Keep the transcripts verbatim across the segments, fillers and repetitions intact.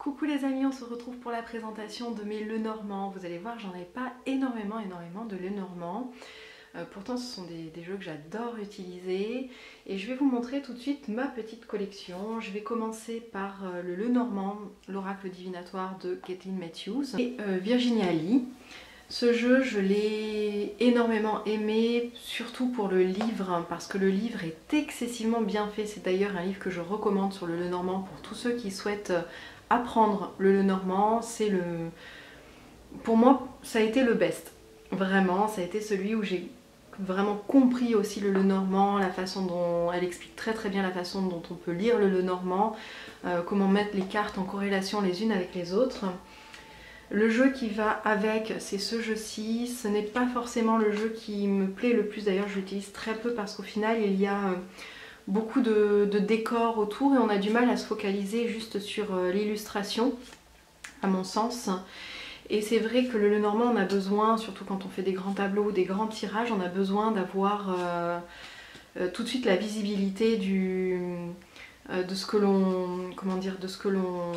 Coucou les amis, on se retrouve pour la présentation de mes Lenormand. Vous allez voir, j'en ai pas énormément, énormément de Lenormand. Euh, pourtant, ce sont des, des jeux que j'adore utiliser. Et je vais vous montrer tout de suite ma petite collection. Je vais commencer par euh, le Lenormand, l'oracle divinatoire de Kathleen Matthews et euh, Virginia Lee. Ce jeu, je l'ai énormément aimé, surtout pour le livre, parce que le livre est excessivement bien fait. C'est d'ailleurs un livre que je recommande sur le Lenormand pour tous ceux qui souhaitent apprendre le Lenormand. C'est le... Pour moi, ça a été le best. Vraiment, ça a été celui où j'ai vraiment compris aussi le Lenormand, la façon dont... Elle explique très très bien la façon dont on peut lire le Lenormand, euh, comment mettre les cartes en corrélation les unes avec les autres. Le jeu qui va avec, c'est ce jeu-ci. Ce n'est pas forcément le jeu qui me plaît le plus. D'ailleurs, je l'utilise très peu parce qu'au final, il y a beaucoup de, de décors autour et on a du mal à se focaliser juste sur l'illustration, à mon sens. Et c'est vrai que le Lenormand, on a besoin, surtout quand on fait des grands tableaux, des grands tirages, on a besoin d'avoir euh, euh, tout de suite la visibilité du, euh, de ce que l'on... Comment dire, de ce que l'on...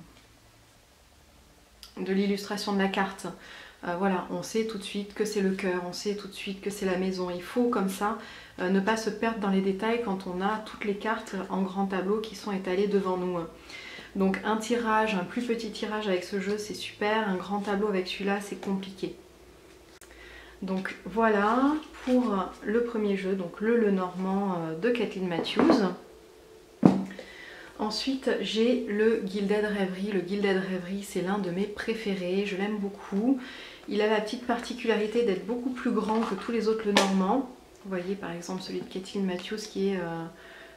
de l'illustration de la carte. Euh, voilà, on sait tout de suite que c'est le cœur, on sait tout de suite que c'est la maison. Il faut comme ça euh, ne pas se perdre dans les détails quand on a toutes les cartes en grand tableau qui sont étalées devant nous. Donc un tirage, un plus petit tirage avec ce jeu, c'est super. Un grand tableau avec celui-là, c'est compliqué. Donc voilà pour le premier jeu, donc le Lenormand de Kathleen Matthews. Ensuite, j'ai le Gilded Reverie. Le Gilded Reverie, c'est l'un de mes préférés. Je l'aime beaucoup. Il a la petite particularité d'être beaucoup plus grand que tous les autres Lenormand. Vous voyez par exemple celui de Kathleen Matthews qui est... Euh...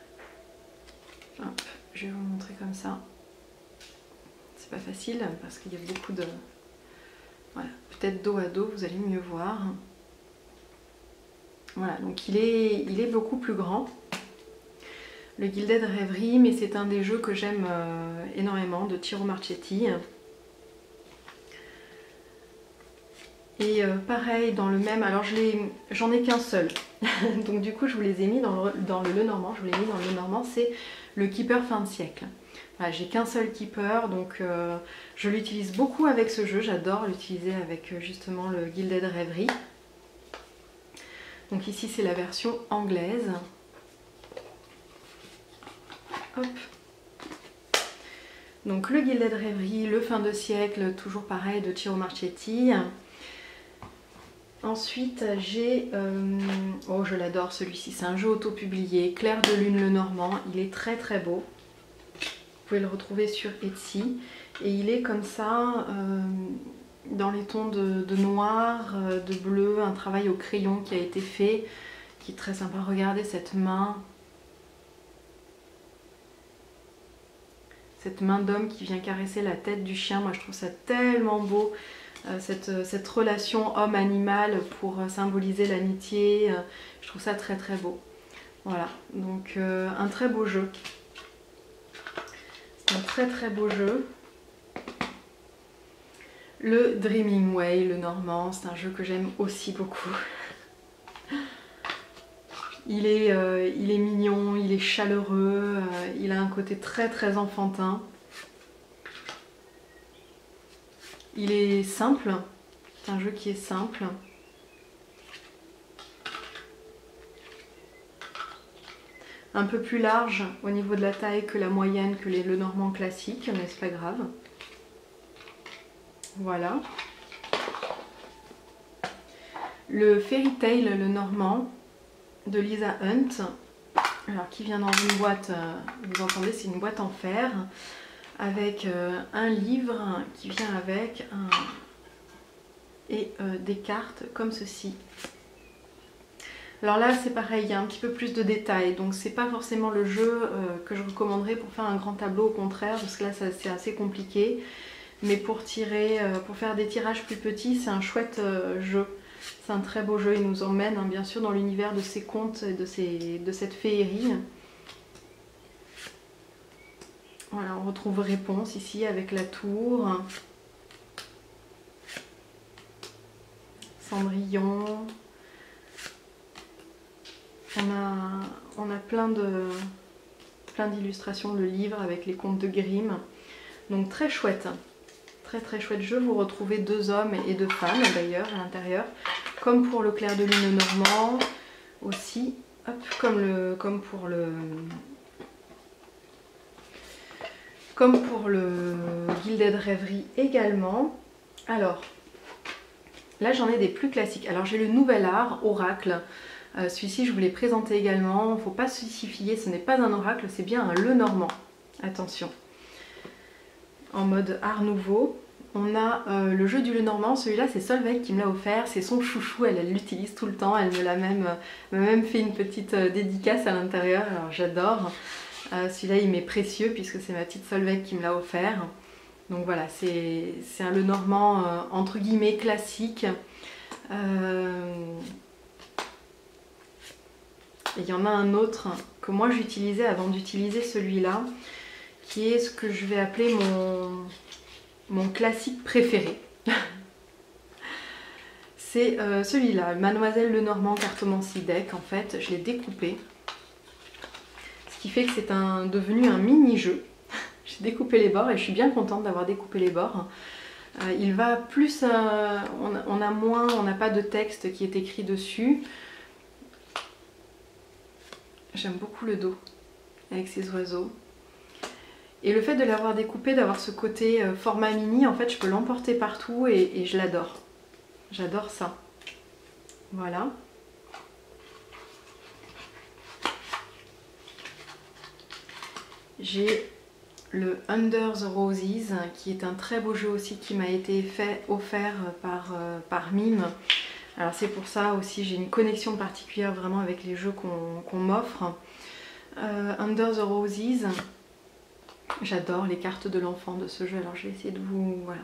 Hop, je vais vous montrer comme ça. C'est pas facile parce qu'il y a beaucoup de... Voilà, peut-être dos à dos, vous allez mieux voir. Voilà, donc il est, il est beaucoup plus grand. Le Gilded Reverie, mais c'est un des jeux que j'aime euh, énormément, de Ciro Marchetti. Et euh, pareil, dans le même, alors j'en ai qu'un seul, donc du coup je vous les ai mis dans le, dans le Lenormand, je vous l'ai mis dans le Lenormand, c'est le Keeper fin de siècle. Voilà, j'ai qu'un seul Keeper, donc euh, je l'utilise beaucoup avec ce jeu, j'adore l'utiliser avec justement le Gilded Reverie. Donc ici c'est la version anglaise. Hop. Donc le Gilded Reverie, le fin de siècle, toujours pareil de Ciro Marchetti. Ensuite j'ai, euh, oh je l'adore celui-ci, c'est un jeu auto-publié, Clair de lune Lenormand, il est très très beau. Vous pouvez le retrouver sur Etsy et il est comme ça, euh, dans les tons de, de noir, de bleu, un travail au crayon qui a été fait, qui est très sympa. Regardez cette main. Cette main d'homme qui vient caresser la tête du chien, moi je trouve ça tellement beau, euh, cette, cette relation homme-animal pour euh, symboliser l'amitié, euh, je trouve ça très très beau. Voilà, donc euh, un très beau jeu. Un très très beau jeu. Le Dreaming Way, le Normand, c'est un jeu que j'aime aussi beaucoup. Il est, euh, il est mignon, il est chaleureux, euh, il a un côté très très enfantin. Il est simple, c'est un jeu qui est simple. Un peu plus large au niveau de la taille que la moyenne, que les Lenormand classiques, mais c'est pas grave. Voilà. Le Fairy Tail, le Normand, de Lisa Hunt, alors qui vient dans une boîte, euh, vous entendez, c'est une boîte en fer avec euh, un livre qui vient avec un... et euh, des cartes comme ceci. Alors là c'est pareil, il y a un petit peu plus de détails, donc c'est pas forcément le jeu euh, que je recommanderais pour faire un grand tableau, au contraire, parce que là c'est assez compliqué, mais pour tirer, euh, pour faire des tirages plus petits, c'est un chouette euh, jeu. C'est un très beau jeu, il nous emmène hein, bien sûr dans l'univers de ces contes et de, ces, de cette féerie. Voilà, on retrouve Réponse ici avec la tour. Cendrillon. On a, on a plein de plein d'illustrations, le livre avec les contes de Grimm. Donc très chouette, très très chouette jeu. Vous retrouvez deux hommes et deux femmes d'ailleurs à l'intérieur, comme pour le clair de lune normand aussi, hop, comme, le, comme pour le comme pour le Gilded Rêverie également. Alors là j'en ai des plus classiques. Alors j'ai le Nouvel Art Oracle. Euh, Celui-ci je vous l'ai présenté également. Il ne faut pas se fier, ce n'est pas un oracle, c'est bien un Lenormand. Attention. En mode art nouveau. On a euh, le jeu du Lenormand, celui-là c'est Solveig qui me l'a offert, c'est son chouchou, elle l'utilise tout le temps, elle me l'a même, euh, même fait une petite euh, dédicace à l'intérieur, alors j'adore. Euh, celui-là il m'est précieux puisque c'est ma petite Solveig qui me l'a offert. Donc voilà, c'est un Lenormand euh, entre guillemets classique. Euh... Et il y en a un autre que moi j'utilisais avant d'utiliser celui-là, qui est ce que je vais appeler mon, mon classique préféré. C'est euh, celui-là, Mademoiselle Lenormand Cartomancie Deck. En fait, je l'ai découpé. Ce qui fait que c'est un, devenu un mini-jeu. J'ai découpé les bords et je suis bien contente d'avoir découpé les bords. Euh, il va plus... Euh, on, on a moins, on n'a pas de texte qui est écrit dessus. J'aime beaucoup le dos avec ces oiseaux. Et le fait de l'avoir découpé, d'avoir ce côté euh, format mini, en fait je peux l'emporter partout et, et je l'adore. J'adore ça. Voilà. J'ai le Under the Roses, qui est un très beau jeu aussi, qui m'a été fait, offert par, euh, par Mime. Alors c'est pour ça aussi, j'ai une connexion particulière vraiment avec les jeux qu'on qu'on m'offre. Euh, Under the Roses, j'adore les cartes de l'enfant de ce jeu, alors je vais essayer de vous... Voilà.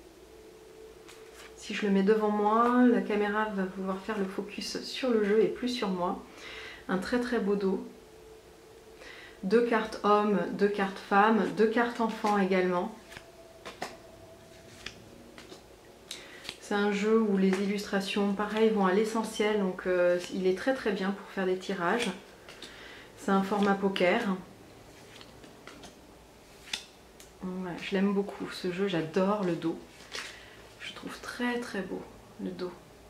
Si je le mets devant moi, la caméra va pouvoir faire le focus sur le jeu et plus sur moi. Un très très beau dos. Deux cartes hommes, deux cartes femmes, deux cartes enfants également. C'est un jeu où les illustrations, pareil, vont à l'essentiel, donc euh, il est très très bien pour faire des tirages. C'est un format poker. Ouais, je l'aime beaucoup, ce jeu, j'adore le dos. Je trouve très très beau, le dos.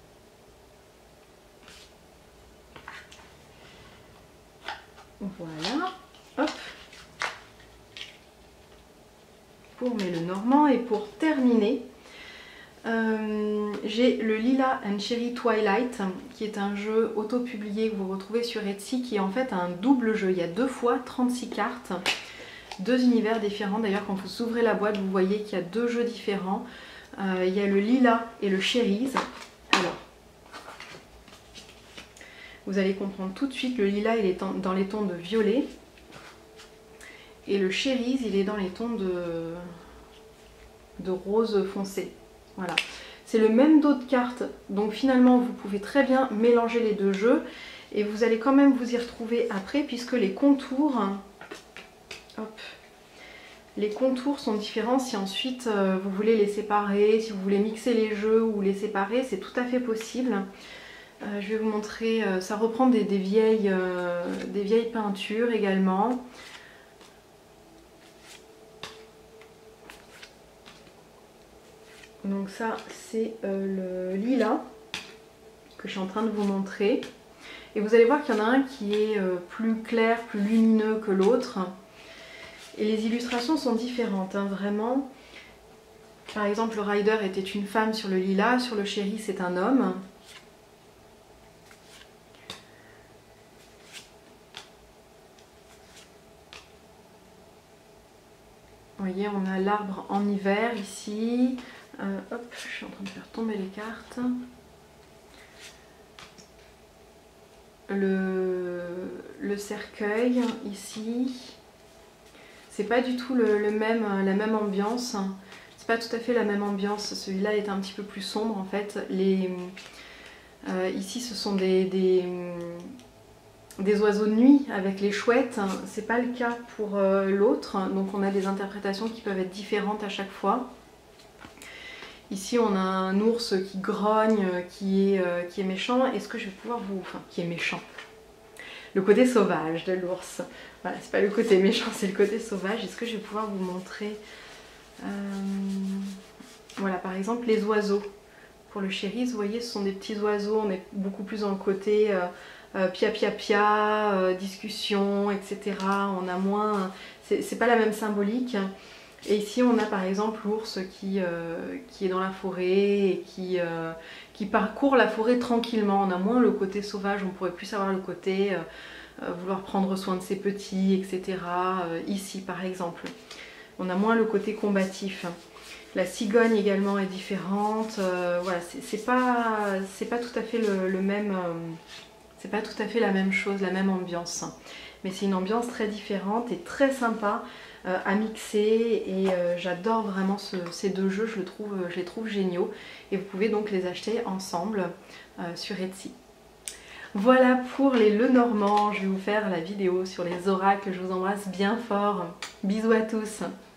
Voilà, hop. Pour mes Lenormand, et pour terminer, Euh, j'ai le Lila and Cherry Twilight, qui est un jeu auto-publié que vous retrouvez sur Etsy, qui est en fait un double jeu. Il y a deux fois trente-six cartes, deux univers différents. D'ailleurs, quand vous ouvrez la boîte, vous voyez qu'il y a deux jeux différents. Euh, il y a le Lila et le Cherries. Alors, vous allez comprendre tout de suite, le Lila il est dans les tons de violet, et le Cherries il est dans les tons de, de rose foncé. Voilà, c'est le même dos de cartes, donc finalement vous pouvez très bien mélanger les deux jeux et vous allez quand même vous y retrouver après, puisque les contours, hop, les contours sont différents. Si ensuite euh, vous voulez les séparer, si vous voulez mixer les jeux ou les séparer, c'est tout à fait possible. Euh, je vais vous montrer, euh, ça reprend des, des, vieilles, euh, des vieilles peintures également. Donc ça c'est euh, le lilas que je suis en train de vous montrer. Et vous allez voir qu'il y en a un qui est euh, plus clair, plus lumineux que l'autre. Et les illustrations sont différentes, hein, vraiment. Par exemple, le rider était une femme sur le lilas, sur le chéri c'est un homme. Vous voyez, on a l'arbre en hiver ici. Euh, hop, je suis en train de faire tomber les cartes. Le, le cercueil ici. C'est pas du tout le, le même, la même ambiance. C'est pas tout à fait la même ambiance. Celui-là est un petit peu plus sombre en fait. Les, euh, ici, ce sont des, des, des oiseaux de nuit avec les chouettes. C'est pas le cas pour euh, l'autre. Donc on a des interprétations qui peuvent être différentes à chaque fois. Ici on a un ours qui grogne, qui est, euh, qui est méchant. Est-ce que je vais pouvoir vous... Enfin, qui est méchant. Le côté sauvage de l'ours. Voilà, c'est pas le côté méchant, c'est le côté sauvage. Est-ce que je vais pouvoir vous montrer Euh, voilà, par exemple les oiseaux. Pour le chéri, vous voyez, ce sont des petits oiseaux, on est beaucoup plus dans le côté euh, euh, pia pia pia, euh, discussion, et cetera. On a moins, c'est pas la même symbolique. Et ici on a par exemple l'ours qui, euh, qui est dans la forêt et qui, euh, qui parcourt la forêt tranquillement. On a moins le côté sauvage, on pourrait plus avoir le côté euh, euh, vouloir prendre soin de ses petits, et cetera. Euh, ici par exemple, on a moins le côté combatif. La cigogne également est différente. Euh, voilà, c'est pas, c'est pas tout à fait le, le même, euh, c'est pas tout à fait la même chose, la même ambiance. Mais c'est une ambiance très différente et très sympa euh, à mixer. Et euh, j'adore vraiment ce, ces deux jeux, je, le trouve, je les trouve géniaux. Et vous pouvez donc les acheter ensemble euh, sur Etsy. Voilà pour les Lenormand. Je vais vous faire la vidéo sur les oracles. Je vous embrasse bien fort. Bisous à tous.